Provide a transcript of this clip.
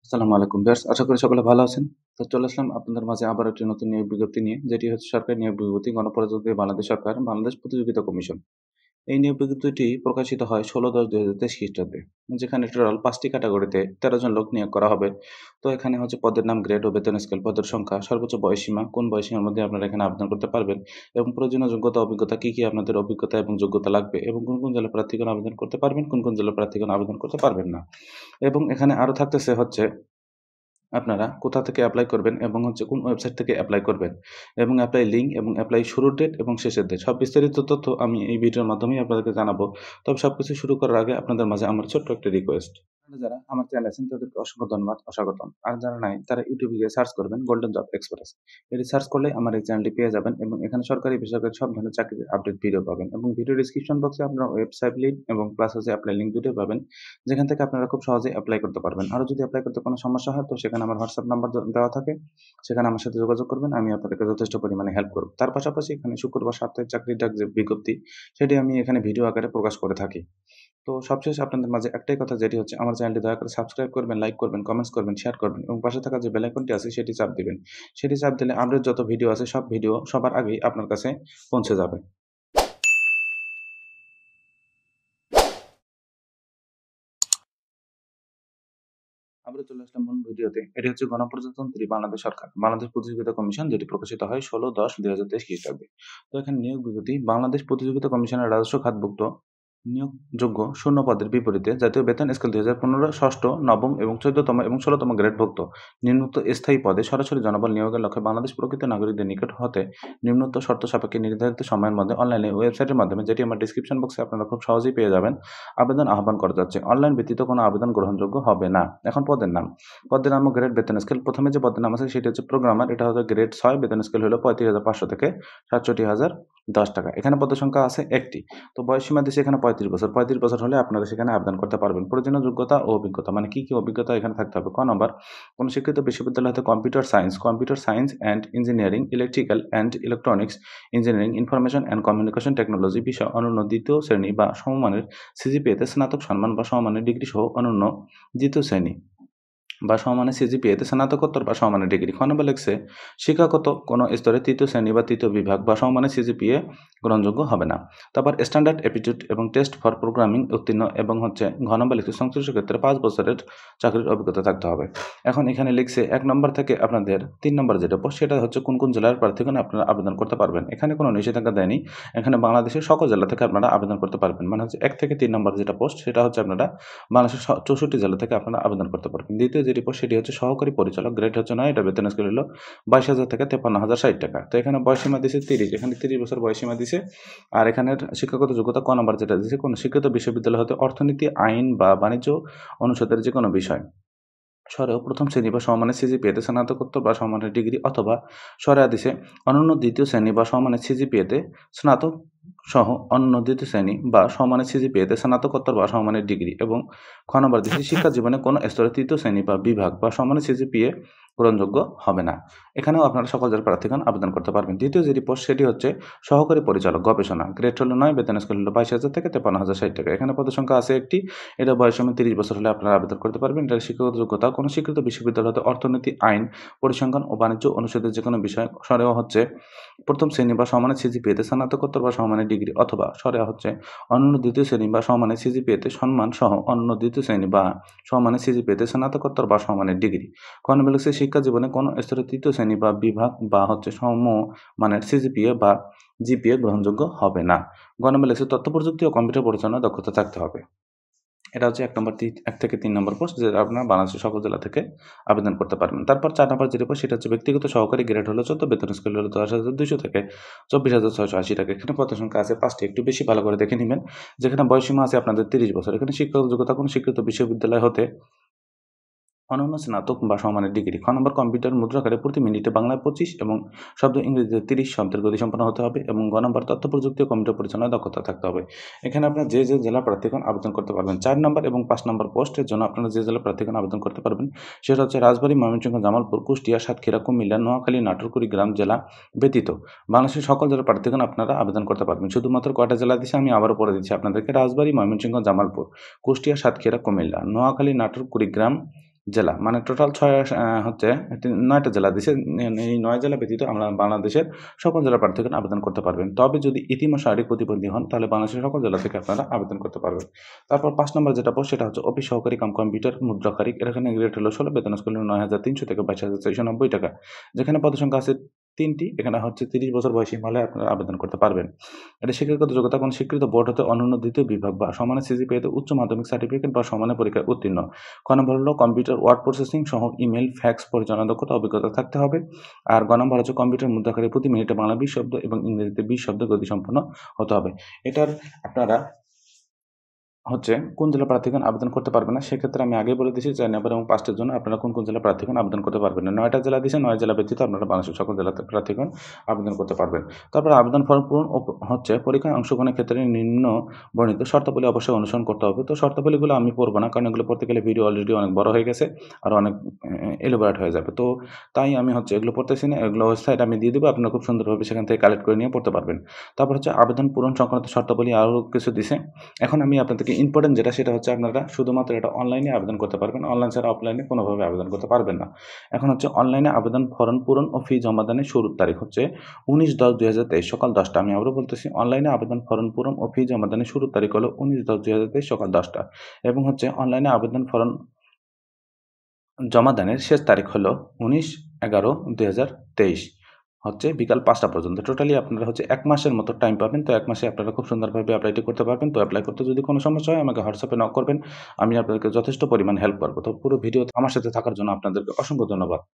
আসসালামু আলাইকুম ভিউয়ার্স, আশা করি সকলে ভালো আছেন। তো চলে আসলাম আপনাদের মাঝে আবার একটি নতুন নিয়োগ বিজ্ঞপ্তি নিয়ে, যেটি হচ্ছে সরকারি নিয়োগ বিজ্ঞপ্তি গণপ্রজাতন্ত্রী বাংলাদেশ সরকার, বাংলাদেশ প্রতিযোগিতা কমিশন। এই নিয়োগ বিজ্ঞপ্তিটি প্রকাশিত হয় ১৬/১০/২০২৩ খ্রিস্টাব্দে। যেখানে টোটাল ৫ টি ক্যাটাগরিতে ১৩ জন লোক নিয়োগ করা হবে। তো এখানে হচ্ছে পদের নাম, গ্রেড ও বেতন স্কেল, পদের সংখ্যা, সর্বোচ্চ বয়সসীমা, কোন বয়সসীমার মধ্যে আপনারা এখানে আবেদন করতে পারবেন এবং প্রয়োজনীয় যোগ্যতা, অভিজ্ঞতা কি আপনাদের অভিজ্ঞতা এবং যোগ্যতা লাগবে এবং কোন জেলার প্রার্থীগণ আবেদন করতে পারবেন, কোন জেলার প্রার্থীগণ আবেদন করতে পারবেন না। এবং এখানে আরো থাকতেছে হচ্ছে আপনারা কোথা থেকে এপ্লাই করবেন এবং হচ্ছে কোন ওয়েবসাইট থেকে এপ্লাই করবেন এবং এপ্লাই লিঙ্ক এবং এপ্লাই শুরুর ডেট এবং শেষের ডেট, সব বিস্তারিত তথ্য আমি এই ভিডিওর মাধ্যমেই আপনাদেরকে জানাবো। তবে সবকিছু শুরু করার আগে আপনাদের মাঝে আমার ছোট্ট একটা রিকোয়েস্ট। আপনারা যারা আমার চ্যানেলে আছেন তাদেরকে অসংখ্য ধন্যবাদ ও স্বাগতম। আর যারা নাই তারা ইউটিউবে গিয়ে সার্চ করবেন গোল্ডেন জব এক্সপ্রেস। এটি সার্চ করলেই আমার এই চ্যানেলটি পেয়ে যাবেন এবং এখানে সরকারি, বেসরকারি সব ধরনের চাকরির আপডেট ভিডিও পাবেন এবং ভিডিও ডেসক্রিপশন বক্সে আপনারা ওয়েবসাইট লিঙ্ক এবং প্লাস হচ্ছে এপ্লাই লিঙ্ক দুটোই পাবেন। যেখান থেকে আপনারা খুব সহজেই এপ্লাই করতে পারবেন। আরো যদি এপ্লাই করতে কোনো সমস্যা হয় তো সেখানে আমার হোয়াটসঅ্যাপ নাম্বার দেওয়া থাকে। সেখানে আমার সাথে যোগাযোগ করবেন। আমি আপনাদেরকে যথেষ্ট পরিমাণে হেল্প করব। তার পাশাপাশি এখানে শুক্রবার সাপ্তাহিক চাকরির ডাক যে বিজ্ঞপ্তি, সেটি আমি এখানে ভিডিও আকারে প্রকাশ করে থাকি। তো সবশেষে আপনাদের মাঝে একটাই কথা, যেটি হচ্ছে আমার চ্যানেলটি দয়া করে সাবস্ক্রাইব করবেন, লাইক করবেন, কমেন্টস করবেন, শেয়ার করবেন এবং পাশে থাকা যে বেল আইকনটি আছে সেটি চাপ দিবেন। সেটি চাপ দিলে আপডেট যত ভিডিও আছে সব ভিডিও সবার আগেই আপনার কাছে পৌঁছে যাবে। আবারও চলে আসলাম মূল ভিডিওতে। এটি হচ্ছে গণপ্রজাতন্ত্রী বাংলাদেশ সরকার, বাংলাদেশ প্রতিযোগিতা কমিশন, যেটি প্রকাশিত হয় ১৬/১০/২০২৩ খ্রিস্টাব্দে। তো এখানে নিয়োগ বিজ্ঞপ্তি, বাংলাদেশ প্রতিযোগিতা কমিশনের রাজস্ব খাতভুক্ত নিয়োগযোগ্য শূন্য পদের বিপরীতে জাতীয় বেতন স্কেল ২০১৫ ষষ্ঠ, নবম এবং ১৪তম এবং ১৬তম গ্রেডভুক্ত নিম্নোক্ত স্থায়ী পদে সরাসরি জনবল নিয়োগের লক্ষ্যে বাংলাদেশ প্রকৃত নাগরিকদের নিকট হতে নিম্নোক্ত শর্ত সাপেক্ষে নির্ধারিত সময়ের মধ্যে অনলাইনে ওয়েবসাইটের মাধ্যমে, যেটি আমার ডেসক্রিপশন বক্সে আপনারা খুব সহজেই পেয়ে যাবেন, আবেদন আহ্বান করা যাচ্ছে। অনলাইন ব্যতীত কোনো আবেদন গ্রহণযোগ্য হবে না। এখন পদের নাম। পদের নাম ও গ্রেড, বেতন স্কেল। প্রথমে যে পদের নাম আছে সেটি হচ্ছে প্রোগ্রামার। এটা হচ্ছে গ্রেড ৬, বেতন স্কেল হলো ৩৫,৫০০ থেকে ৬৭,০১০ টাকা। এখানে পদের সংখ্যা আছে ১টি। তো বয়সসীমা দিছে এখানে ৩৫ বছর। ৩৫ বছর হলে আপনারা সেখানে আবেদন করতে পারবেন। প্রয়োজনীয় যোগ্যতা ও অভিজ্ঞতা, মানে কি অভিজ্ঞতা এখানে থাকতে হবে? ক নাম্বার, কোন স্বীকৃত বিশ্ববিদ্যালয় হতে computer science and engineering, electrical and electronics engineering, information and communication technology বিষয়ে অনন্য ২য় শ্রেণী বা সমমানের সিজিপিএতে স্নাতক সম্মান বা সমমানের ডিগ্রি সহ অনন্য ২য় শ্রেণী বা সমমানের সিজিপিএতে স্নাতকোত্তর বা সমমানের ডিগ্রি। খ নম্বর লিখছে শিক্ষাগত কোনো স্তরে ৩য় শ্রেণী বা ৩য় বিভাগ বা সমমানের সিজিপিএ গ্রহণযোগ্য হবে না। তারপর স্ট্যান্ডার্ড অ্যাপটিটিউড এবং টেস্ট ফর প্রোগ্রামিং উত্তীর্ণ এবং হচ্ছে ঘ নম্বর লিখছে সংশ্লিষ্ট ক্ষেত্রে ৫ বছরের চাকরির অভিজ্ঞতা থাকতে হবে। এখন এখানে লিখছে ১ নম্বর থেকে আপনাদের ৩ নম্বর যেটা পোস্ট, সেটা হচ্ছে কোন জেলার প্রার্থীগণ আপনারা আবেদন করতে পারবেন। এখানে কোনো নিষেধাজ্ঞা দেয়নি। এখানে বাংলাদেশের সকল জেলা থেকে আপনারা আবেদন করতে পারবেন। মানে হচ্ছে ১ থেকে ৩ নম্বর যেটা পোস্ট, সেটা হচ্ছে আপনারা বাংলাদেশের ৬৪ জেলা থেকে আপনারা আবেদন করতে পারবেন। দ্বিতীয় যেটি পোস্ট সেটি হচ্ছে সহকারী পরিচালক, গ্রেড হচ্ছে ৯, এটা বেতন স্কেল হলো ২২,০০০ থেকে ৫৩,০৬০ টাকা। তো এখানে বয়সসীমা দিছে ৩০, এখানে ৩০ বছর বয়সসীমা দিছে। আর এখানের শিক্ষাগত যোগ্যতা ক নম্বর যেটা দিছে, কোন স্বীকৃত বিশ্ববিদ্যালয় হতে অর্থনীতি, আইন বা বাণিজ্য অনুষদের যেকোনো বিষয় সরেও প্রথম শ্রেণী বা সমমানের সিজিপিএতে স্নাতকোত্তর বা সমমানের ডিগ্রি, অথবা সরেয়া দিছে অনন্য দ্বিতীয় শ্রেণী বা সমমানের সিজিপিএতে স্নাতক সহ অন্য দ্বিতীয় শ্রেণী বা সমমানের সিজিপিএতে স্নাতকোত্তর বা সমমানের ডিগ্রি, এবং খ নম্বর দিছে শিক্ষা জীবনে কোনো স্তরে তৃতীয় শ্রেণী বা বিভাগ বা সমমানের সিজিপিএ গ্রহণযোগ্য হবে না। এখানেও আপনারা সকল জেলার প্রার্থীগণ আবেদন করতে পারবেন। দ্বিতীয় যেটি পোস্ট সেটি হচ্ছে সহকারী পরিচালক গবেষণা, গ্রেড হলো ৯, বেতন স্কেল হলো ২২,০০০ থেকে ৫৩,০৬০ টাকা। এখানে পদের সংখ্যা আছে ১টি। এটা বয়সসীমা ৩০ বছর হলে আপনারা আবেদন করতে পারবেন। এটার শিক্ষাগত যোগ্যতা কোনো স্বীকৃত বিশ্ববিদ্যালয় হতে অর্থনীতি, আইন, পরিসংখ্যান ও বাণিজ্য অনুষদের যেকোনো বিষয় সরেওয়া হচ্ছে প্রথম শ্রেণী বা সমমানের সিজিপিএতে স্নাতকোত্তর বা সমমানের ডিগ্রি, অথবা সরেওয়া হচ্ছে অনন্য দ্বিতীয় শ্রেণী বা সমমানের সিজিপিএতে সম্মান সহ অনন্য দ্বিতীয় শ্রেণী বা সমমানের সিজিপিএতে স্নাতকোত্তর বা সমমানের ডিগ্রি। খ নম্বর লিখছে শিক্ষা জীবনে কোনো স্তরে তৃতীয় শ্রেণী বা বিভাগ বা হচ্ছে সমমানের সিজিপিএ বা জিপিএ গ্রহণযোগ্য হবে না। গ নম্বর লিখছে তথ্য প্রযুক্তি ও কম্পিউটার পরিচালনায় দক্ষতা থাকতে হবে। এটা হচ্ছে ১ থেকে ৩ নম্বর পোস্ট, যেটা আপনারা বাংলাদেশের সকল জেলা থেকে আবেদন করতে পারবেন। তারপর ৪ নম্বর যেটা পোস্ট সেটা হচ্ছে ব্যক্তিগত সহকারী, গ্রেড হলো ১৪, বেতন স্কেল হলো ১০,২০০ থেকে ২৪,৬৮০ টাকা। এখানে পদের সংখ্যা আছে ৫টি। একটু বেশি ভালো করে দেখে নিবেন। যেখানে বয়সসীমা আছে আপনাদের ৩০ বছর। এখানে শিক্ষাগত যোগ্যতা কোনো স্বীকৃত বিশ্ববিদ্যালয় হতে অনন্য স্নাতক বা সমমানের ডিগ্রি। খ নম্বর কম্পিউটার মুদ্রাকারে প্রতি মিনিটে বাংলায় ২৫ এবং শব্দ ইংরেজিতে ৩০ শব্দের গতিসম্পন্ন হতে হবে, এবং গ নম্বর তথ্য প্রযুক্তি ও কম্পিউটার পরিচালনায় দক্ষতা থাকতে হবে। এখানে আপনার যে জেলা প্রার্থীগণ আবেদন করতে পারবেন। ৪ নম্বর এবং ৫ নম্বর পোস্টের জন্য আপনারা যে জেলা প্রার্থীগণ আবেদন করতে পারবেন সেটা হচ্ছে রাজবাড়ী, ময়মনসিংহ, জামালপুর, কুষ্টিয়া, সাতক্ষীরা, কুমিল্লা, নোয়াখালী, নাটোর, কুড়িগ্রাম জেলা ব্যতীত বাংলাদেশের সকল জেলার প্রার্থীগণ আপনারা আবেদন করতে পারবেন। শুধুমাত্র কয়টা জেলা দিছে আমি আবারও পড়ে দিচ্ছি আপনাদেরকে: রাজবাড়ী, ময়মনসিংহ, জামালপুর, কুষ্টিয়া, সাতক্ষীরা, কুমিল্লা, নোয়াখালী, নাটোর, কুড়িগ্রাম জেলা। মানে টোটাল ৬ হচ্ছে ৯ টা জেলা দিছে। এই ৯ জেলা ব্যতীত আমরা বাংলাদেশের সকল জেলার প্রার্থীগণ আবেদন করতে পারবেন। তবে যদি ইতিম ও শারীরিক প্রতিবন্ধী হন, তাহলে বাংলাদেশের সকল জেলা থেকে আপনারা আবেদন করতে পারবেন। তারপর ৫ নম্বর যেটা পোস্ট সেটা হচ্ছে অফিস সহকারী কাম কম্পিউটার মুদ্রাক্ষরিক। এর এখানে গ্রেড হলো ১৬, বেতন স্কেল হলো ৯,৩০০ থেকে ২২,৪৯০ টাকা। যেখানে পদের সংখ্যা আছে ৩ টি। এখানে হচ্ছে ৩০ বছর বয়সী হলে আপনারা আবেদন করতে পারবেন। এটা শিক্ষাগত যোগ্যতা কোন স্বীকৃত বোর্ড হতে অনন্য ২য় বিভাগ বা সমানের সিজিপিএতে উচ্চ মাধ্যমিক সার্টিফিকেট বা সমানের পরীক্ষায় উত্তীর্ণ। ক নম্বর হলো কম্পিউটার ওয়ার্ড প্রসেসিং সহ ইমেইল, ফ্যাক্স পরিচালনা দক্ষতা অভিজ্ঞতা থাকতে হবে। আর গ নম্বর হচ্ছে কম্পিউটার মুদ্রাক্ষরে প্রতি মিনিটে বাংলা ২০ শব্দ এবং ইংরেজিতে ২০ শব্দ গতিসম্পন্ন হতে হবে। এটার আপনারা হচ্ছে কোন জেলার প্রার্থীগণ আবেদন করতে পারবে না, সেক্ষেত্রে আমি আগেই বলে দিয়েছি ৪ নম্বর এবং ৫ টের জন্য আপনারা কোন জেলার প্রার্থীগণ আবেদন করতে পারবেন না। ৯ টা জেলা দিয়েছে, ৯ জেলা ব্যতীত আপনারা বাংলাদেশের সকল জেলাতে প্রার্থীগণ আবেদন করতে পারবেন। তারপরে আবেদন ফরম পূরণ ও হচ্ছে পরীক্ষায় অংশগ্রহণের ক্ষেত্রে নিম্ন বর্ণিত শর্তাবলী অবশ্যই অনুসরণ করতে হবে। তো শর্তাবলীগুলো আমি পড়ব না, কারণ এগুলো পড়তে গেলে ভিডিও অলরেডি অনেক বড় হয়ে গেছে। আর অনেক এলোবোরেট হয়ে যাবে। তো তাই আমি হচ্ছে এগুলো পড়তেছি না। এগুলো ওয়েবসাইট আমি দিয়ে দেবো। আপনারা খুব সুন্দরভাবে সেখান থেকে কালেক্ট করে নিয়ে পড়তে পারবেন। তারপর হচ্ছে আবেদন পূরণ সংক্রান্ত শর্তাবলী আরও কিছু দিছে। এখন আমি আপনাদেরকে ইম্পোর্টেন্ট যেটা সেটা হচ্ছে আপনারা শুধুমাত্র এটা অনলাইনে আবেদন করতে পারবেন। অনলাইন ছাড়া অফলাইনে কোনোভাবে আবেদন করতে পারবেন না। এখন হচ্ছে অনলাইনে আবেদন ফরম পূরণ ও ফি জমাদানের শুরুর তারিখ হচ্ছে ১৯/১০/২০২৩ সকাল ১০ টা। আমি আবারও বলতেছি অনলাইনে আবেদন ফরম পূরণ ও ফি জমাদানের শুরুর তারিখ হলো ১৯/১০/২০২৩ সকাল ১০ টা এবং হচ্ছে অনলাইনে আবেদন ফরম জমাদানের শেষ তারিখ হলো ১৯/১১/২০২৩ হচ্ছে বিকাল ৫ টা পর্যন্ত। টোটালি আপনারা হচ্ছে ১ মাসের মতো টাইম পাবেন। তো ১ মাসে আপনারা খুব সুন্দরভাবে এপ্লাইটি করতে পারবেন। তো এপ্লাই করতে যদি কোনো সমস্যা হয় আমাকে WhatsApp এ নক করবেন। আমি আপনাদেরকে যথেষ্ট পরিমাণ হেল্প করব। তো পুরো ভিডিও আমার সাথে থাকার জন্য আপনাদেরকে অসংখ্য ধন্যবাদ।